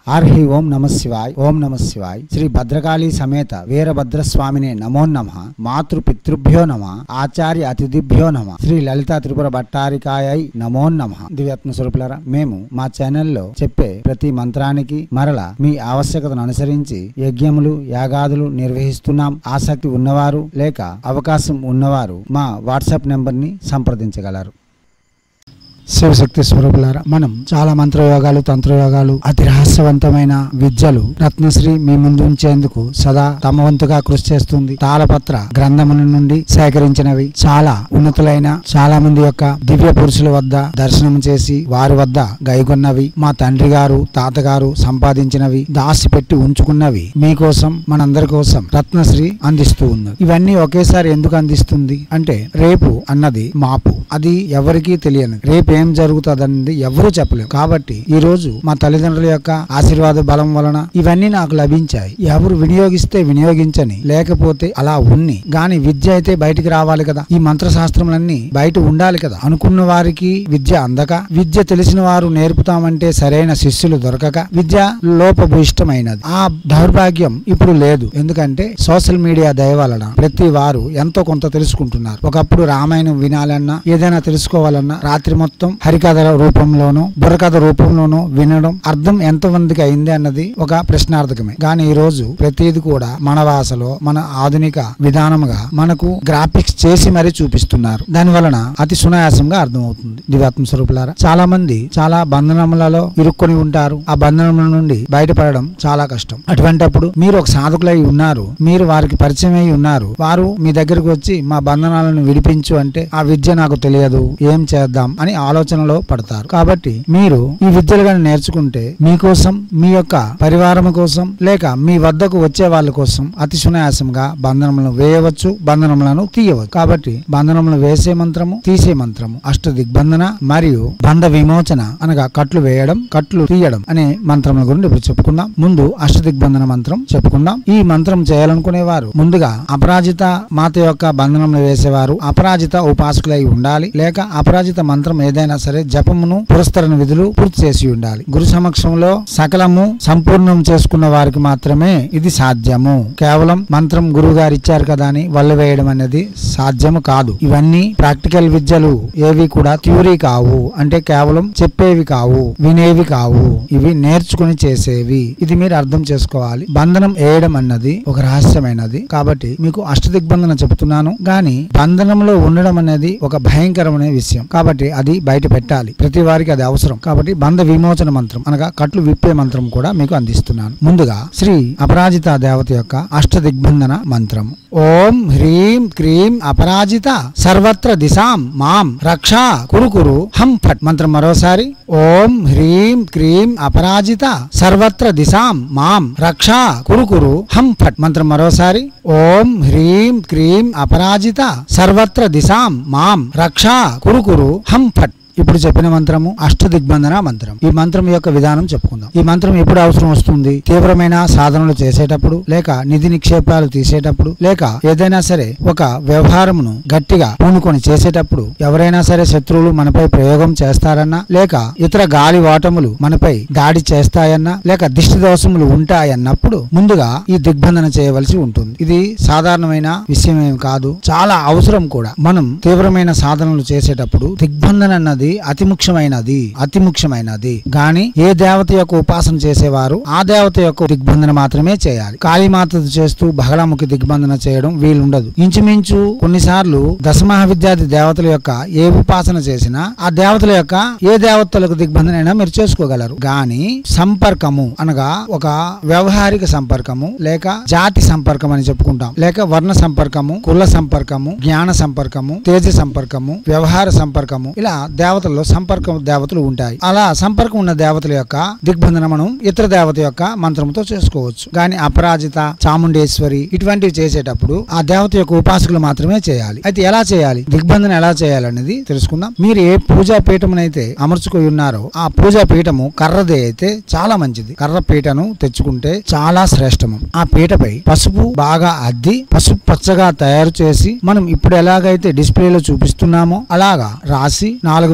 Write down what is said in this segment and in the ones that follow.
ఆర్హి ఓం నమ శివాయ్ ఓం నమ శివాయ్. శ్రీ భద్రకాళి సమేత వీరభద్రస్వామినే నమో నమ. మాతృ పితృభ్యో నమ. ఆచార్య అతిథిభ్యో నమ. శ్రీ లలిత త్రిపుర భట్టారికాయై నమో నమ. దివ్యాత్మ స్వరూపులారా, మేము మా ఛానల్లో చెప్పే ప్రతి మంత్రానికి మరల మీ ఆవశ్యకతను అనుసరించి యజ్ఞములు యాగాదులు నిర్వహిస్తున్నాం. ఆసక్తి ఉన్నవారు లేక అవకాశం ఉన్నవారు మా వాట్సాప్ నెంబర్ ని సంప్రదించగలరు. శివశక్తి స్వరూపులారా, మనం చాలా మంత్రయోగాలు తంత్రయోగాలు అతి రహస్యవంతమైన విద్యలు రత్నశ్రీ మీ ముందు ఉంచేందుకు సదా తమ వంతుగా కృషి చేస్తుంది. తాళపత్ర గ్రంథముల నుండి సేకరించినవి, చాలా ఉన్నతులైన చాలా మంది యొక్క దివ్య పురుషుల వద్ద దర్శనం చేసి వారి వద్ద గైకొన్నవి, మా తండ్రి గారు తాతగారు సంపాదించినవి, దాసి పెట్టి ఉంచుకున్నవి మీకోసం మనందరి కోసం రత్నశ్రీ అందిస్తూ ఉన్నది. ఇవన్నీ ఒకేసారి ఎందుకు అందిస్తుంది అంటే, రేపు అన్నది మాపు, అది ఎవరికీ తెలియనిది. రేపు ఏం జరుగుతుందన్నది ఎవరూ చెప్పలేము. కాబట్టి ఈ రోజు మా తల్లిదండ్రుల యొక్క ఆశీర్వాద బలం వలన ఇవన్నీ నాకు లభించాయి. ఎవరు వినియోగిస్తే వినియోగించని, లేకపోతే అలా ఉన్ని గాని విద్య అయితే బయటికి రావాలి కదా. ఈ మంత్రశాస్త్రములన్నీ బయట ఉండాలి కదా. అనుకున్న వారికి విద్య అందక, విద్య తెలిసిన వారు నేర్పుతామంటే సరైన శిష్యులు దొరకక విద్య లోపభూయిష్టమైనది. ఆ దౌర్భాగ్యం ఇప్పుడు లేదు. ఎందుకంటే సోషల్ మీడియా దయ వలన ప్రతి వారు ఎంతో కొంత తెలుసుకుంటున్నారు. ఒకప్పుడు రామాయణం వినాలన్నా ఏదైనా తెలుసుకోవాలన్నా రాత్రి మొత్తం హరికథ రూపంలోనూ బుర్రకథ రూపంలోనూ వినడం, అర్థం ఎంతమందికి అయింది అన్నది ఒక ప్రశ్నార్థకమే. కానీ ఈ రోజు ప్రతిది కూడా మన భాషలో మన ఆధునిక విధానముగా మనకు గ్రాఫిక్స్ చేసి మరీ చూపిస్తున్నారు. దాని వలన అతి సునాయాసంగా అర్థమవుతుంది. దివ్యాత్మ స్వరూపులారా, చాలా మంది చాలా బంధనములలో ఇరుక్కొని ఉంటారు. ఆ బంధనముల నుండి బయటపడడం చాలా కష్టం. అటువంటప్పుడు మీరు ఒక సాధకులై ఉన్నారు, మీరు వారికి పరిచయం అయి ఉన్నారు, వారు మీ దగ్గరకు వచ్చి మా బంధనాలను విడిపించు అంటే ఆ విద్య నాకు తెలియదు, ఏం చేద్దాం అని ఆలోచనలో పడతారు. కాబట్టి మీరు ఈ విద్యలు కానీ నేర్చుకుంటే మీకోసం, మీ యొక్క పరివారం కోసం, లేక మీ వద్దకు వచ్చే వాళ్ళ కోసం అతి సునాయాసంగా బంధనములను వేయవచ్చు, బంధనములను తీయవచ్చు. కాబట్టి బంధనములను వేసే మంత్రము, తీసే మంత్రము, అష్ట దిగ్బంధన మరియు బంధ విమోచన అనగా కట్లు వేయడం, కట్లు తీయడం అనే మంత్రముల గురించి ఇప్పుడు చెప్పుకుందాం. ముందు అష్ట దిగ్బంధన మంత్రం చెప్పుకుందాం. ఈ మంత్రం చేయాలనుకునే వారు ముందుగా అపరాజిత మాత యొక్క బంధనములు వేసేవారు అపరాజిత ఉపాసకులై ఉండాలి, లేక అపరాజిత మంత్రం ఏదైనా సరే జపమును పురస్కరణ విధులు పూర్తి చేసి ఉండాలి. గురు సమక్షంలో సకలము సంపూర్ణం చేసుకున్న వారికి మాత్రమే ఇది సాధ్యము. కేవలం మంత్రం గురువు గారు ఇచ్చారు కదా అని వల్ల వేయడం అనేది సాధ్యము కాదు. ఇవన్నీ ప్రాక్టికల్ విద్యలు, ఏవి కూడా థియరీ కావు, అంటే కేవలం చెప్పేవి కావు, వినేవి కావు, ఇవి నేర్చుకుని చేసేవి. ఇది మీరు అర్థం చేసుకోవాలి. బంధనం వేయడం అన్నది ఒక రహస్యమైనది. కాబట్టి మీకు అష్టదిగ్బంధన చెబుతున్నాను, గాని బంధనంలో ఉండడం అనేది ఒక భయంకరమైన విషయం. కాబట్టి అది బయట పెట్టాలి. ప్రతి వారికి అది అవసరం. కాబట్టి బంధ విమోచన మంత్రం అనగా కట్లు విప్పే మంత్రం కూడా మీకు అందిస్తున్నాను. ముందుగా శ్రీ అపరాజిత దేవత యొక్క అష్ట దిగ్బంధన మంత్రం. ఓం హ్రీం క్రీం అపరాజిత సర్వత్ర దిశాం మాం రక్షా కురు కురు హం ఫట్. మంత్రం మరోసారి. ఓం హ్రీం క్రీం అపరాజిత సర్వత్ర దిశాం మాం రక్షా కురు కురు హం ఫట్. మంత్రం మరోసారి. ఓం హ్రీం క్రీం అపరాజిత సర్వత్ర దిశాం మాం రక్షా కురు కురు హం ఫట్. ఇప్పుడు చెప్పిన మంత్రము అష్ట దిగ్బంధన మంత్రం. ఈ మంత్రం యొక్క విధానం చెప్పుకుందాం. ఈ మంత్రం ఎప్పుడు అవసరం వస్తుంది? తీవ్రమైన సాధనలు చేసేటప్పుడు, లేక నిధి నిక్షేపాలు తీసేటప్పుడు, లేక ఏదైనా సరే ఒక వ్యవహారమును గట్టిగా పూనుకొని చేసేటప్పుడు, ఎవరైనా సరే శత్రువులు మనపై ప్రయోగం చేస్తారన్నా, లేక ఇతర గాలి వాటములు మనపై దాడి చేస్తాయన్నా, లేక దిష్టి దోషములు ఉంటాయన్నప్పుడు ముందుగా ఈ దిగ్బంధన చేయవలసి ఉంటుంది. ఇది సాధారణమైన విషయం ఏమి కాదు, చాలా అవసరం కూడా. మనం తీవ్రమైన సాధనలు చేసేటప్పుడు దిగ్బంధన అన్నది అతి ముఖ్యమైనది. గాని ఏ దేవత యొక్క ఉపాసన చేసేవారు ఆ దేవత యొక్క దిగ్బంధన మాత్రమే చేయాలి. కాళీమాత చేస్తూ బహళముఖి దిగ్బంధన చేయడం వీలుండదు. ఇంచుమించు కొన్నిసార్లు దశమహావిద్యాది దేవతల యొక్క ఏ ఉపాసన చేసినా ఆ దేవతల యొక్క ఏ దేవతలకు దిగ్బంధన అయినా మీరు చేసుకోగలరు. గాని సంపర్కము అనగా ఒక వ్యవహారిక సంపర్కము, లేక జాతి సంపర్కం అని చెప్పుకుంటాం, లేక వర్ణ సంపర్కము, కుల సంపర్కము, జ్ఞాన సంపర్కము, తేజ సంపర్కము, వ్యవహార సంపర్కము, ఇలా దేవతల్లో సంపర్కం దేవతలు ఉంటాయి. అలా సంపర్కం ఉన్న దేవతల యొక్క దిగ్బంధన మనం ఇతర దేవత యొక్క మంత్రంతో చేసుకోవచ్చు. గాని అపరాజిత, చాముండేశ్వరి ఇటువంటివి చేసేటప్పుడు ఆ దేవత యొక్క ఉపాసకులు మాత్రమే చేయాలి. అయితే ఎలా చేయాలి, దిగ్బంధన ఎలా చేయాలనేది తెలుసుకుందాం. మీరు ఏ పూజా పీఠమునైతే అమర్చుకొని ఉన్నారో ఆ పూజా పీఠము కర్రదే అయితే చాలా మంచిది. కర్ర పీటను తెచ్చుకుంటే చాలా శ్రేష్టము. ఆ పీటపై పసుపు బాగా అద్ది పసుపు పచ్చగా తయారు చేసి మనం ఇప్పుడు ఎలాగైతే డిస్ప్లేలో చూపిస్తున్నామో అలాగా రాసి 4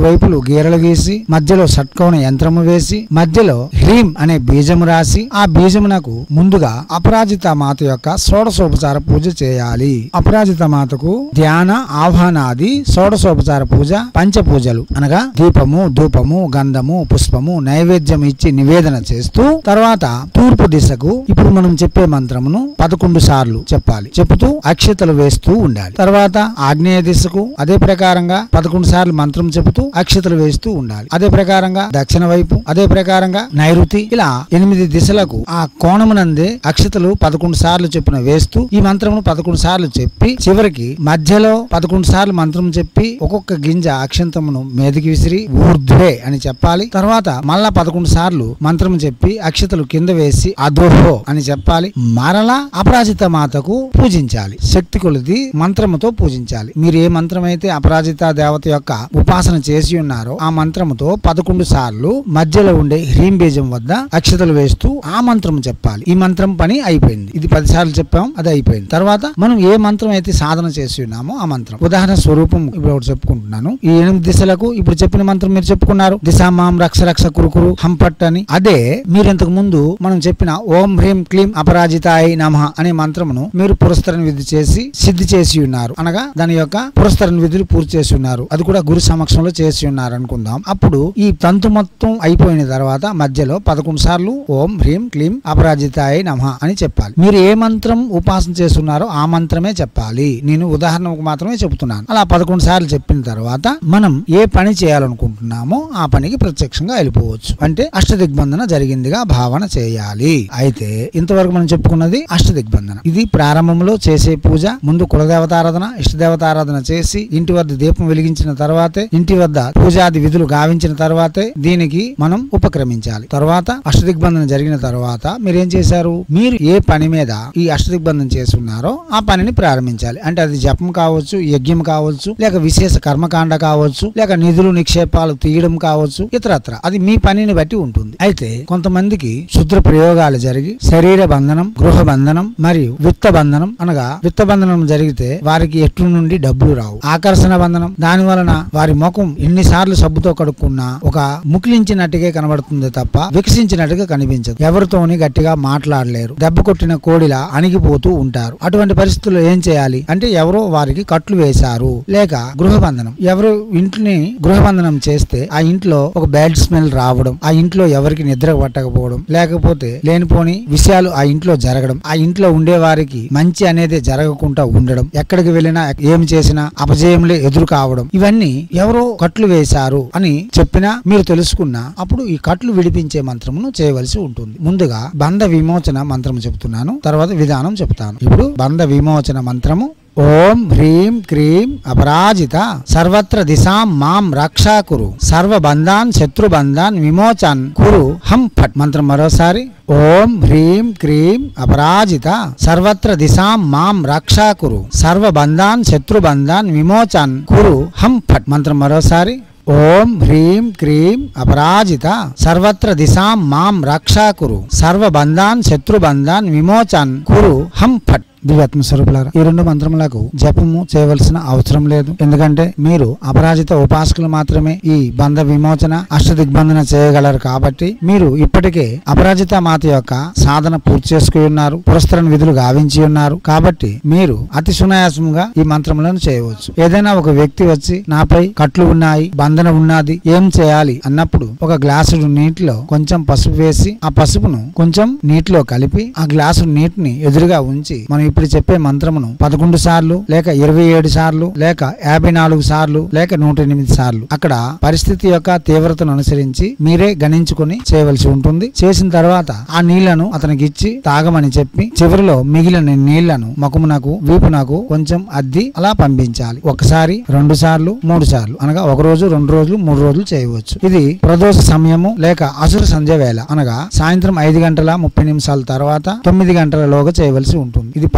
వైపులు గీరలు గీసి మధ్యలో షట్కోణ యంత్రము వేసి మధ్యలో హ్రీం అనే బీజము రాసి ఆ బీజమునకు ముందుగా అపరాజిత మాత యొక్క షోడశోపచార పూజ చేయాలి. అపరాజిత మాతకు ధ్యాన ఆహ్వానాది షోడశోపచార పూజ పంచ పూజలు అనగా దీపము ధూపము గంధము పుష్పము నైవేద్యం ఇచ్చి నివేదన చేస్తూ తర్వాత తూర్పు దిశకు ఇప్పుడు మనం చెప్పే మంత్రమును 11 సార్లు చెప్పాలి. చెబుతూ అక్షతలు వేస్తూ ఉండాలి. తర్వాత ఆగ్నేయ దిశకు అదే ప్రకారంగా 11 సార్లు మంత్రం చెబుతూ అక్షతలు వేస్తూ ఉండాలి. అదే ప్రకారంగా దక్షిణ వైపు అదే ప్రకారంగా నైరుతి ఇలా 8 దిశలకు ఆ కోణమునందే అక్షతలు 11 సార్లు చెప్పిన వేస్తూ ఈ మంత్రమును 11 సార్లు చెప్పి చివరికి మధ్యలో 11 సార్లు మంత్రం చెప్పి ఒక్కొక్క గింజ అక్షంతమును మీదకి విసిరి ఊర్ధ్వే అని చెప్పాలి. తర్వాత మళ్ళా 11 సార్లు మంత్రం చెప్పి అక్షతలు కింద వేసి అధోహో అని చెప్పాలి. మరలా అపరాజిత మాతకు పూజించాలి. శక్తి కొలిది మంత్రముతో పూజించాలి. మీరు ఏ మంత్రం అయితే అపరాజిత దేవత యొక్క ఉపాసన చేసి ఉన్నారో ఆ మంత్రముతో 11 సార్లు మధ్యలో ఉండే హ్రీం బీజం వద్ద అక్షతలు వేస్తూ ఆ మంత్రం చెప్పాలి. ఈ మంత్రం పని అయిపోయింది. ఇది 10 సార్లు చెప్పాం, అది అయిపోయింది. తర్వాత మనం ఏ మంత్రం అయితే సాధన చేసి ఉన్నామో ఆ మంత్రం ఉదాహరణ స్వరూపం ఇప్పుడు ఒకటి చెప్పుకుంటున్నాను. ఈ 8 దిశలకు ఇప్పుడు చెప్పిన మంత్రం మీరు చెప్పుకున్నారు. దిశామాం రక్ష రక్ష కురుకురు హంపట్ అని. అదే మీరు ఇంతకు ముందు మనం చెప్పిన ఓం హ్రీం క్లీం అపరాజితాయ నమః అనే మంత్రమును మీరు పురస్కరణ విధి చేసి సిద్ధి చేసి ఉన్నారు. అనగా దాని యొక్క పురస్కరణ విధులు పూర్తి చేసి ఉన్నారు. అది కూడా గురు సమక్షంలో చేసి ఉన్నారు అనుకుందాం. అప్పుడు ఈ తంతు మొత్తం అయిపోయిన తర్వాత మధ్యలో 11 సార్లు ఓం హ్రీం క్లీం అపరాజితాయ నమః అని చెప్పాలి. మీరు ఏ మంత్రం ఉపాసన చేస్తున్నారో ఆ మంత్రమే చెప్పాలి. నేను ఉదాహరణకు మాత్రమే చెబుతున్నాను. అలా 11 సార్లు చెప్పిన తర్వాత మనం ఏ పని చేయాలనుకుంటున్నామో ఆ పనికి ప్రత్యక్షంగా వెళ్ళిపోవచ్చు. అంటే అష్టదిగ్బంధన జరిగిందిగా భావన చేయాలి. అయితే ఇంతవరకు మనం చెప్పుకున్నది అష్టదిగ్బంధన. ఇది ప్రారంభంలో చేసే పూజ. ముందు కులదేవతారాధన ఇష్టదేవతారాధన చేసి ఇంటి వద్ద దీపం వెలిగించిన తర్వాతే ఇంటి వద్ద పూజాది విధులు గావించిన తర్వాతే దీనికి మనం ఉపక్రమించాలి. తర్వాత అష్టదిగ్బంధన జరిగిన తర్వాత మీరేం చేశారు? మీరు ఏ పని మీద ఈ అష్టదిగ్బంధన చేస్తున్నారో ఆ పనిని ప్రారంభించాలి. అంటే అది జపం కావచ్చు, యజ్ఞం కావచ్చు, లేక విశేష కర్మకాండ కావచ్చు, లేక నిధులు నిక్షేపాలు తీయడం కావచ్చు, ఇతరత్ర అది మీ పనిని బట్టి ఉంటుంది. అయితే కొంతమందికి శుద్ర ప్రయోగాలు జరిగి శరీర బంధనం, గృహ బంధనం మరియు విత్త బంధనం అనగా విత్త బంధనం జరిగితే వారికి ఎట్లు నుండి డబ్బులు రావు. ఆకర్షణ బంధనం, దాని వలన వారి ముఖం ఎన్నిసార్లు సబ్బుతో కడుక్కున్నా ఒక ముకిలించినట్టుగా కనబడుతుంది తప్ప వికసించినట్టుగా కనిపించదు. ఎవరితోని గట్టిగా మాట్లాడలేరు. దెబ్బ కొట్టిన కోడిలా అణిగిపోతూ ఉంటారు. అటువంటి పరిస్థితుల్లో ఏం చేయాలి అంటే ఎవరో వారికి కట్లు వేశారు. లేక గృహబంధనం, ఎవరు ఇంటిని గృహబంధనం చేస్తే ఆ ఇంట్లో ఒక బ్యాడ్ స్మెల్ రావడం, ఆ ఇంట్లో ఎవరికి నిద్ర పట్టకపోవడం, లేకపోతే లేనిపోని విషయాలు ఆ ఇంట్లో జరగడం, ఆ ఇంట్లో ఉండే వారికి మంచి అనేది జరగకుండా ఉండడం, ఎక్కడికి వెళ్ళినా ఏం చేసినా అపజయములే ఎదురు కావడం, ఇవన్నీ ఎవరో కట్లు వేశారు అని చెప్పినా మీరు తెలుసుకున్నా అప్పుడు ఈ కట్లు విడిపించే మంత్రమును చేయవలసి ఉంటుంది. ముందుగా బంధ విమోచన మంత్రం చెబుతున్నాను, తర్వాత విధానం చెప్తాను. ఇప్పుడు బంధ విమోచన మంత్రము ఓం హ్రీం క్రీం అపరాజిత సర్వత్ర దిశాం మాం రక్షా కురు సర్వబంధాన్ శత్రుబంధాన్ విమోచన్ కురు హం ఫట్. మంత్రం మరోసారి ఓం హ్రీం క్రీం అపరాజిత సర్వత్ర దిశాం మాం రక్షా కురు సర్వబంధాన్ శత్రుబంధాన్ విమోచన్ కురు హం ఫట్. మంత్రం మరోసారి ఓం హ్రీం క్రీం అపరాజిత సర్వత్ర దిశాం మాం రక్షా కురు సర్వబంధాన్ శత్రుబంధాన్ విమోచన్ కురు హం ఫట్. దివ్యాత్మ స్వరూపులారా, ఈ 2 మంత్రములకు జపము చేయవలసిన అవసరం లేదు. ఎందుకంటే మీరు అపరాజిత ఉపాసకులు మాత్రమే ఈ బంధ విమోచన అష్టదిగ్బంధన చేయగలరు. కాబట్టి మీరు ఇప్పటికే అపరాజిత మాత యొక్క సాధన పూర్తి చేసుకుని ఉన్నారు, పురస్కరణ విధులు గావించి ఉన్నారు. కాబట్టి మీరు అతి సునాయాసంగా ఈ మంత్రములను చేయవచ్చు. ఏదైనా ఒక వ్యక్తి వచ్చి నాపై కట్లు ఉన్నాయి, బంధన ఉన్నది, ఏం చేయాలి అన్నప్పుడు ఒక గ్లాసుడు నీటిలో కొంచెం పసుపు వేసి ఆ పసుపును కొంచెం నీటిలో కలిపి ఆ గ్లాసు నీటిని ఎదురుగా ఉంచి మనం ఇప్పుడు చెప్పే మంత్రమును 11 సార్లు లేక 27 సార్లు లేక 54 సార్లు లేక 108 సార్లు అక్కడ పరిస్థితి యొక్క తీవ్రతను అనుసరించి మీరే గణించుకుని చేయవలసి ఉంటుంది. చేసిన తర్వాత ఆ నీళ్లను అతనికి ఇచ్చి తాగమని చెప్పి చివరిలో మిగిలిన నీళ్లను ముఖమునకు వీపునకు కొంచెం అద్ది అలా పంపించాలి. ఒకసారి 2 సార్లు 3 సార్లు అనగా 1 రోజు 2 రోజులు 3 రోజులు చేయవచ్చు. ఇది ప్రదోష సమయము లేక అసుర సంధ్య వేళ అనగా సాయంత్రం 5 గంటల 30 నిమిషాల తర్వాత 9 గంటలలోగా చేయవలసి ఉంటుంది. ఇది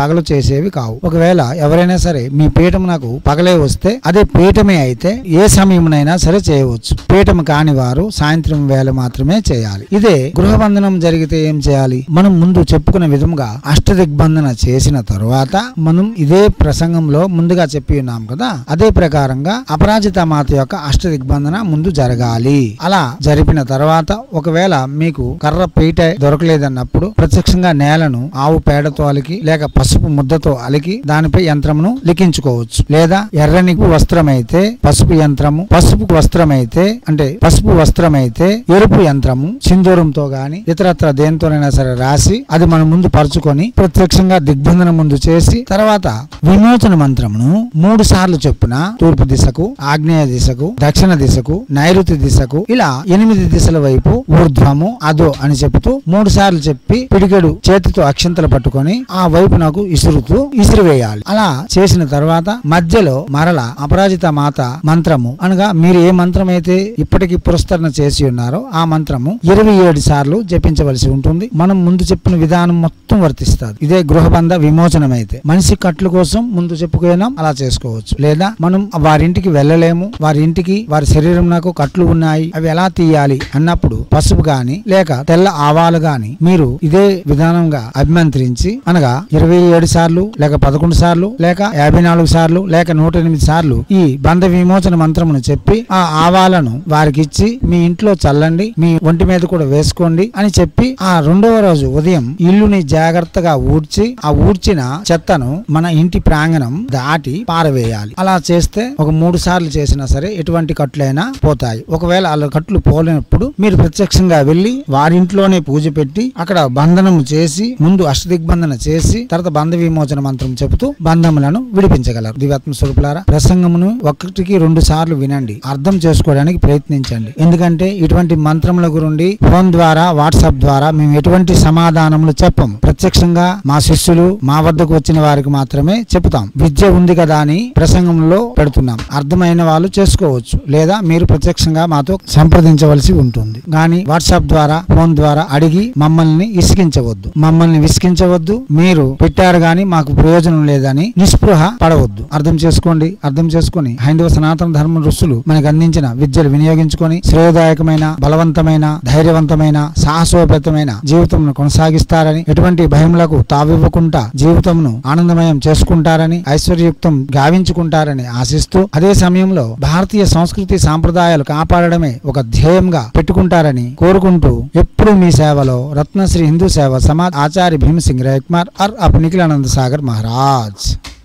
పగలు చేసేవి కావు. ఒకవేళ ఎవరైనా సరే మీ పీఠం నాకు పగలే వస్తే అదే పీఠమే అయితే ఏ సమయంనైనా సరే చేయవచ్చు. పీఠం కాని వారు సాయంత్రం వేళ మాత్రమే చేయాలి. ఇదే గృహబంధనం జరిగితే ఏం చేయాలి? మనం ముందు చెప్పుకున్న విధంగా అష్టదిగ్బంధన చేసిన తరువాత మనం ఇదే ప్రసంగంలో ముందుగా చెప్పి ఉన్నాం కదా, అదే ప్రకారంగా అపరాజిత మాత యొక్క అష్టదిగ్బంధన ముందు జరగాలి. అలా జరిపిన తర్వాత ఒకవేళ మీకు కర్ర పీట దొరకలేదన్నప్పుడు ప్రత్యక్షంగా నేలను ఆవు పేడతో అలికి లేక పసుపు ముద్దతో అలికి దానిపై యంత్రమును లిఖించుకోవచ్చు. లేదా ఎర్రని వస్త్రమైతే పసుపు యంత్రము, పసుపు వస్త్రమైతే అంటే పసుపు వస్త్రమైతే ఎరుపు యంత్రము సింధూరంతో గాని ఇతరత్ర దేనితోనైనా సరే రాసి అది మనం ముందు పరుచుకొని ప్రత్యక్షంగా దిగ్బంధన ముందు చేసి తర్వాత విమోచన మంత్రమును 3 సార్లు చొప్పున తూర్పు దిశకు, ఆగ్నేయ దిశకు, దక్షిణ దిశకు, నైరుతి దిశకు ఇలా 8 దిశల వైపు ఊర్ధ్వము అదో అని చెబుతూ 3 సార్లు చెప్పి పిడికెడు చేతితో అక్షంతలు పట్టుకొని ఆ వైపు నాకు ఇసిరివేయాలి. అలా చేసిన తర్వాత మధ్యలో మరల అపరాజిత మాత మంత్రము అనగా మీరు ఏ మంత్రం అయితే ఇప్పటికి పురస్కరణ చేసి ఉన్నారో ఆ మంత్రము 27 సార్లు జపించవలసి ఉంటుంది. మనం ముందు చెప్పిన విధానం మొత్తం వర్తిస్తుంది. ఇదే గృహబంధ విమోచనం అయితే మనిషి కట్లు కోసం ముందు చెప్పుకున్నాం అలా చేసుకోవచ్చు. లేదా మనం వారింటికి వెళ్ళలేము, వారి శరీరం నాకు కట్లు ఉన్నాయి అవి ఎలా తీయాలి అన్నప్పుడు పసుపు గాని లేక తెల్ల ఆవాలు గాని మీరు ఇదే విధానంగా అభిమంత్రించి అనగా 27 సార్లు లేక 11 సార్లు లేక 54 సార్లు లేక 108 సార్లు ఈ బంధ విమోచన మంత్రమును చెప్పి ఆ ఆవాలను వారికి ఇచ్చి మీ ఇంట్లో చల్లండి, మీ ఒంటి మీద కూడా వేసుకోండి అని చెప్పి ఆ 2వ రోజు ఉదయం ఇల్లుని జాగ్రత్తగా ఊడ్చి ఆ ఊడ్చిన చెత్తను మన ఇంటి ప్రాంగణం దాటి పారవేయాలి. అలా చేస్తే ఒక 3 సార్లు చేసినా సరే ఎటువంటి కట్లైనా పోతాయి. ఒకవేళ అలా కట్లు పోలేనప్పుడు మీరు ప్రత్యక్షంగా వెళ్లి వారింట్లోనే పూజ పెట్టి అక్కడ బంధనము చేసి ముందు అష్టదిగ్బంధన చేసి తర్వాత బంధ విమోచన మంత్రం చెబుతూ బంధములను విడిపించగలరు. దివ్యాత్మ స్వరూపులారా, ప్రసంగమును 1-2 సార్లు వినండి, అర్థం చేసుకోవడానికి ప్రయత్నించండి. ఎందుకంటే ఇటువంటి మంత్రముల గురించి ఫోన్ ద్వారా వాట్సాప్ ద్వారా మేము ఎటువంటి సమాధానములు చెప్పం. ప్రత్యక్షంగా మా శిష్యులు మా వద్దకు వచ్చిన వారికి మాత్రమే చెప్తాం. విద్య ఉంది కదా అని ప్రసంగంలో పెడుతున్నాం. అర్థమైన వాళ్ళు చేసుకోవచ్చు, లేదా మీరు ప్రత్యక్షంగా మాతో సంప్రదించవలసి ఉంటుంది. కానీ వాట్సాప్ ద్వారా ఫోన్ ద్వారా అడిగి మమ్మల్ని విసిగించవద్దు. మీరు పెట్టారు గాని మాకు ప్రయోజనం లేదని నిస్పృహ పడవద్దు. అర్థం చేసుకొని హైందవ సనాతన ధర్మ ఋషులు మనకు అందించిన విద్యలు వినియోగించుకొని శ్రేయోదాయకమైన, బలవంతమైన, ధైర్యవంతమైన, సాహసోపేతమైన జీవితంను కొనసాగిస్తారని, ఎటువంటి భయములకు తావివ్వకుండా జీవితంను ఆనందమయం చేసుకుంటారని, ఐశ్వర్యయుక్తం గావించుకుంటారని ఆశిస్తూ అదే సమయంలో భారతీయ సంస్కృతి సాంప్రదాయాలు కాపాడడమే ఒక ధ్యేయంగా పెట్టుకుంటారని కోరుకుంటూ ఎప్పుడు మీ సేవలో రత్నశ్రీ హిందూ సేవ సమాజ్ ఆచార్య భీమసింగ్ రేక్మార్ और अपने निखिलानंद सागर महाराज।